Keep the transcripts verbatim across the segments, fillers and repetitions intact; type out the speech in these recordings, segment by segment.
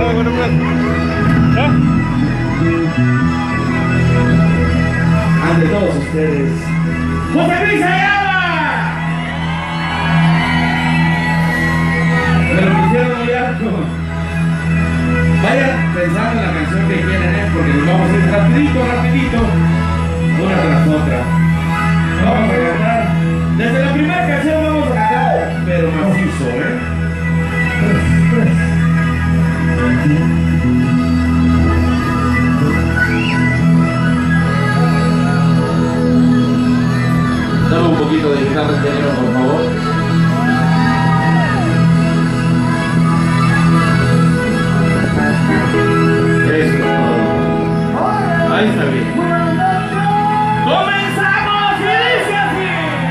Ante todos ustedes, ¡José Luis Ayala! Me lo pusieron muy alto. Vayan pensando en la canción que quieren, ¿eh? Porque nos vamos a ir rapidito, rapidito, una tras otra. Vamos a cantar. Desde la primera canción vamos a cantar, pero macizo, ¿eh? Dame un poquito de guitarra entero, por favor. Eso es todo. Ahí está bien. ¡Comenzamos! Y dice así.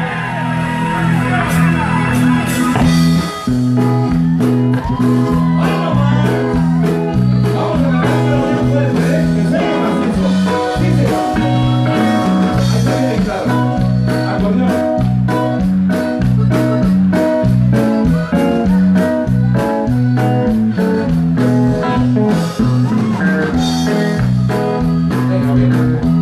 Vamos a cantar, pero ya puedes ver, que sea macizo. Dice. Ahí está bien la guitarra. Acordeón. Venga, bien.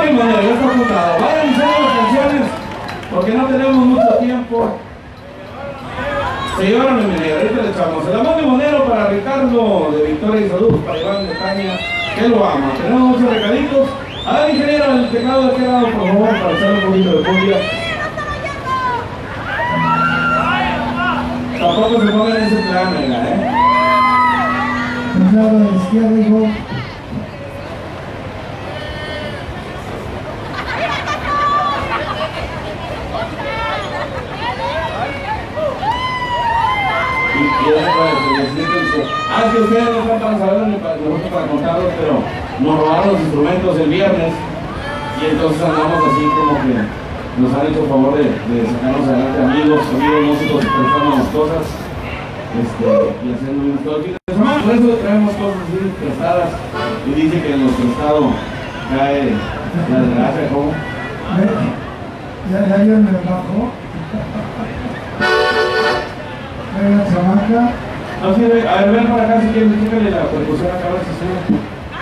Ok, Monero, ya está apuntado. Vayan diciendo las canciones porque no tenemos mucho tiempo. Se llevaron el Monero, ahorita le echamos. El amor de Monero para Ricardo de Victoria y Salud, para Iván de Caña, que lo ama. Tenemos muchos recaditos. A ver, ingeniero, el teclado de aquel lado, por favor, para echar un poquito de cumbia. Tampoco se pongan en ese plan, venga, ¿eh? Teclado de izquierda, hijo. Ah, es que ustedes no están para saberlo ni para nosotros para contarlos, pero nos robaron los instrumentos el viernes y entonces andamos así como que nos han hecho favor de, de sacarnos adelante amigos, amigos músicos prestándonos cosas este, y haciendo un todo el fin de semana. Por eso traemos cosas así prestadas y dice que en nuestro estado cae la desgracia, ¿cómo? Ya, ya yo me bajo. Venga, chamaca. No sirve, a ver, ven para acá si quieres, fíjale la percusión acá, a ver si sube.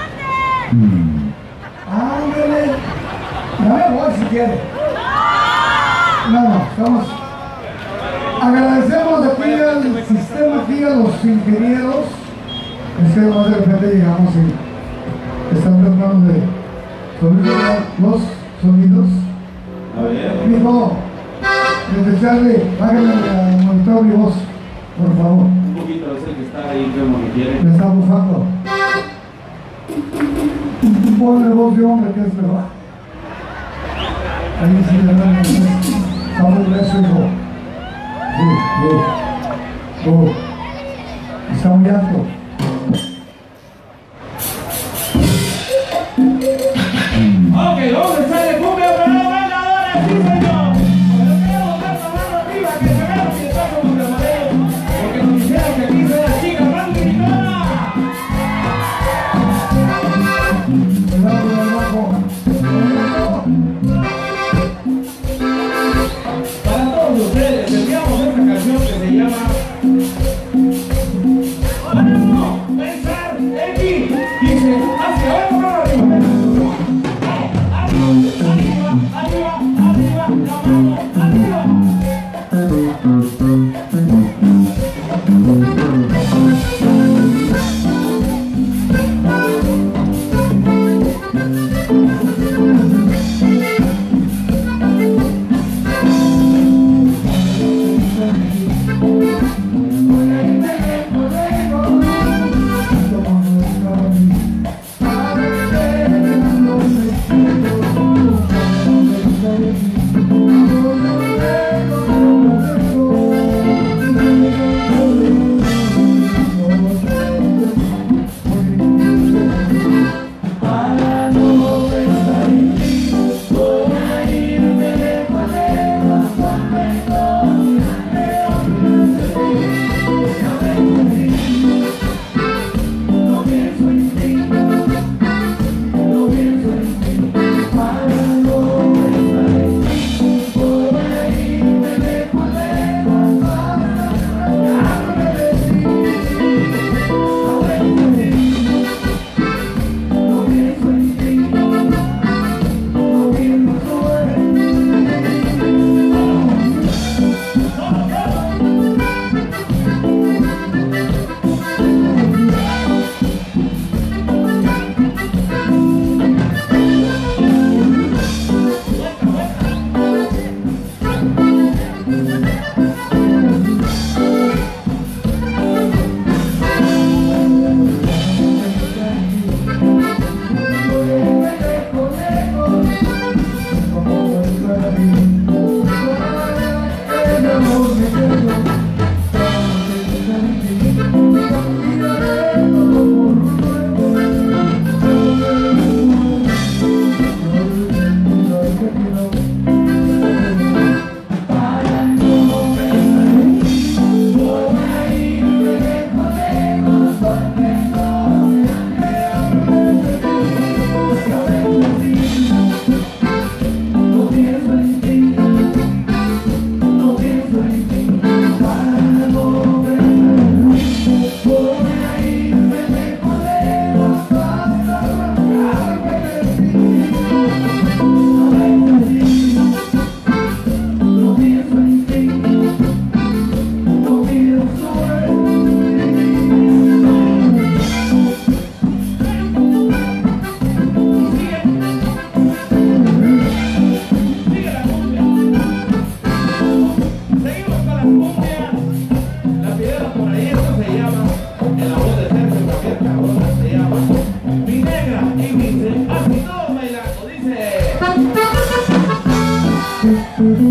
Ándale. No me voy si quiere. No, no, estamos. Agradecemos aquí al sistema, aquí a los ingenieros. Es que más de repente llegamos y están tratando de solucionar los sonidos. A ver. Mijo, desde Charlie, bájale al monitor mi voz, por favor. Un poquito, es el que está ahí como que quiere. Me está bufando. Ponle voz de hombre que es mejor. Ahí sí le dan el está muy grueso, hijo. Sí, sí. Oh. Está muy alto. Ok, vamos a echarle cumbia, pero no bailadora, sí señor. Pero queremos ver la mano arriba, que se vea si está como de Monero, porque nos dijeron que aquí se la chica más gritona. Cuidado con el bajo.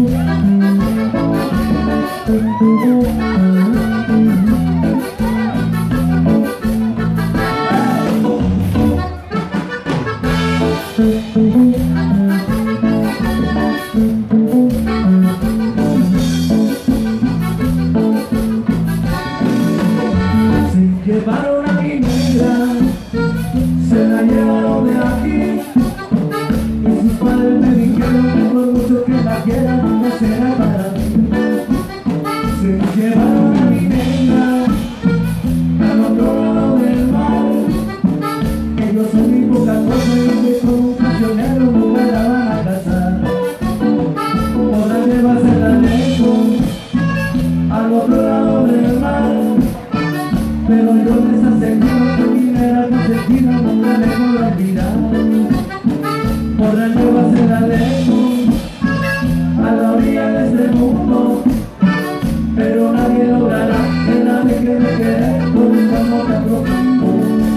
Llevaron a mi negra, se la llevaron de aquí, y sus padres me dijeron que por mucho que la quieran no será para mí. Se llevaron a mi negra al otro lado del mar, que yo soy muy poca cosa y que con un cancionero nunca la van a casar. Podrán llevarse la lejos al otro lado del mar, pero yo les aseguro que mi negra consentida nunca le podrá olvidar. Podrán llevársela lejos a la orilla de este mundo, pero nadie logrará que la deje de querer por un amor tan profundo.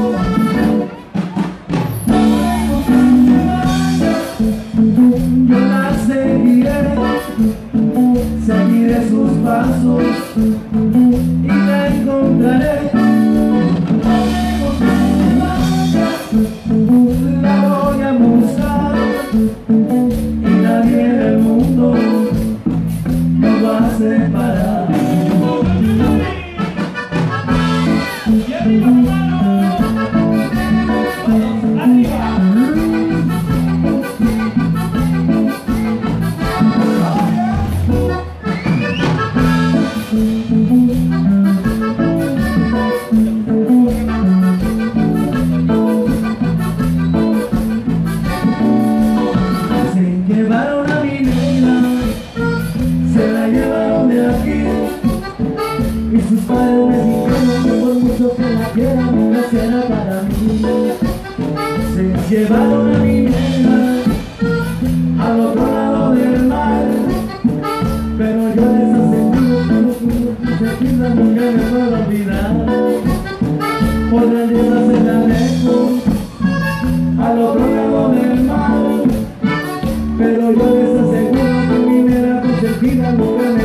Yo la seguiré, seguiré sus pasos y la encontraré. La voy a buscar y nadie en el mundo nos va a separar. Llevaron a mi negra, se la llevaron de aquí, y sus padres me dijeron que por mucho que la quieran nunca será para mí. Se llevaron a mi negra al otro lado del mar, pero yo les aseguro que los que se quizás nunca me puedo olvidar. Podrán llevársela lejos al otro lado del mar, pero yo les aseguro que mi negra consentida nunca me